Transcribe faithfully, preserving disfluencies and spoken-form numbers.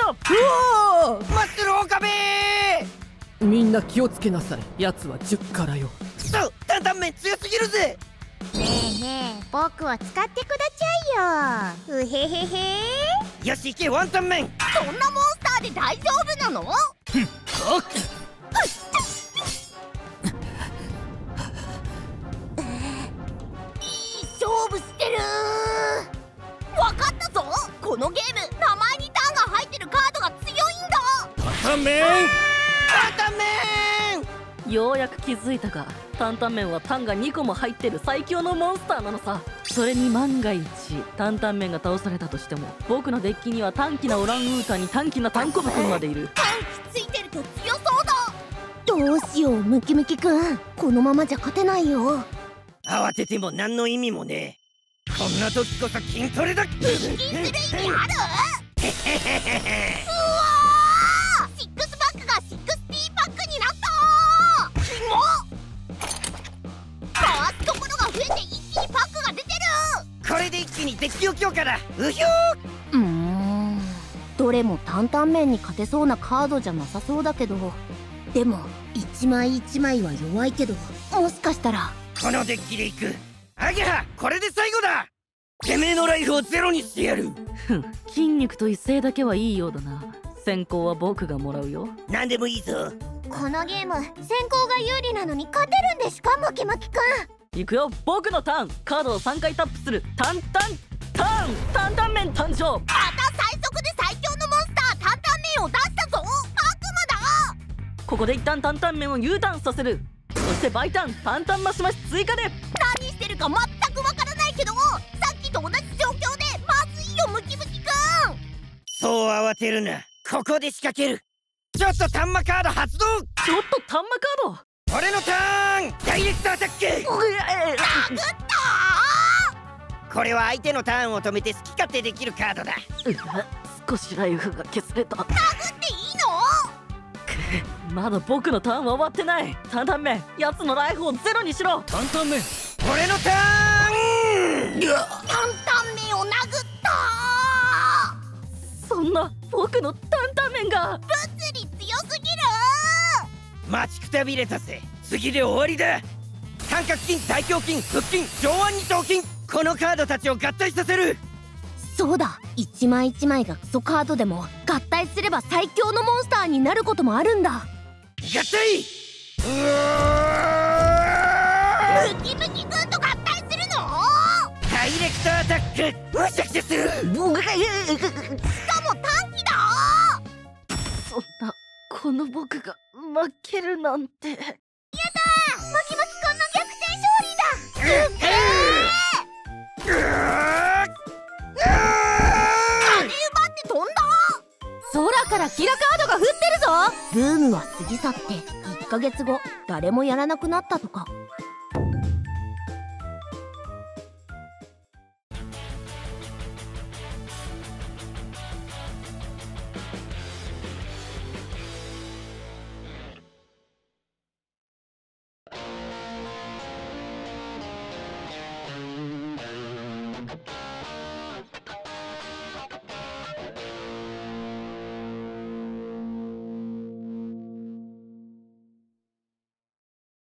よ。 うおー、 マッスル岡部。 みんな気をつけなさい。奴はじゅっからよ。 くそ、担々麺強すぎるぜ。 ねえねえ、僕を使ってくだちゃいよ。うへへへ。 よし行けワンタン麺。 そんなモンスターで大丈夫なの？ ふん、おっ勝負してる。わかったぞ。このゲーム、名前にタンが入ってるカードが強いんだ。 担々麺、担々麺。 ようやく気づいたが、担々麺はタンがにこも入ってる最強のモンスターなのさ。それに万が一担々麺が倒されたとしても、僕のデッキには短気なオランウータンに短気なタンコブくんまでいる。 短気ついてると強そうだ。どうしよう、ムキムキくん。このままじゃ勝てないよ。 慌てても何の意味もねえ。こんな時こそ筋トレだ。 腹筋する意味ある？うわー、シックスパックがシックスティーパックになった。キモっ。回すところが増えて一気にパックが出てる。 これで一気にデッキを強化だ。うひょー。うーん、どれも担々麺に勝てそうなカードじゃなさそうだけど、でも一枚一枚は弱いけど、もしかしたらこのデッキでいく。アゲハ、これで最後だ。てめえのライフをゼロにしてやる。 ふん、筋肉と一斉だけはいいようだな。先行は僕がもらうよ。 何でもいいぞ。 このゲーム先行が有利なのに勝てるんですか、ムキムキくん。 いくよ、僕のターン。カードをさんかいタップする。タンタンターン、担々麺誕生。 また最速で最強のモンスター担々麺を出したぞ。悪魔だ。 ここで一旦担々麺を U ターンさせる。そして倍ターン、担々マシマシ追加で。 何してるか全くわからないけど、さっきと同じ状況でまずいよ、ムキムキくん。 そう慌てるな。ここで仕掛ける。ちょっとタンマカード発動。 ちょっとタンマカード。 俺のターン、ダイレクトアタック。 殴ったー。 これは相手のターンを止めて好き勝手できるカードだ。 うわ、少しライフが消された。 殴っていいの？ く、まだ僕のターンは終わってない。担々麺、奴のライフをゼロにしろ。 担々麺、俺のターン。 担々麺を殴ったー。 そんな僕の担々麺が。 物理強すぎるー。 待ちくたびれたぜ。次で終わりだ。三角筋、大胸筋、腹筋、上腕二頭筋、このカードたちを合体させる。 そうだ、一枚一枚がクソカードでも合体すれば最強のモンスターになることもあるんだ。 合体。うわムキムキくんと合体するの？ ダイレクトアタック、むしゃくしゃする。 しかも短期だ。 そんな、この僕が負けるなんて。 やだー、ムキムキくんの逆転勝利だ。うっえー、金奪って飛んだ。空からキラカードが降ってるぞ。ブームは過ぎ去っていっかげつご、誰もやらなくなったとか。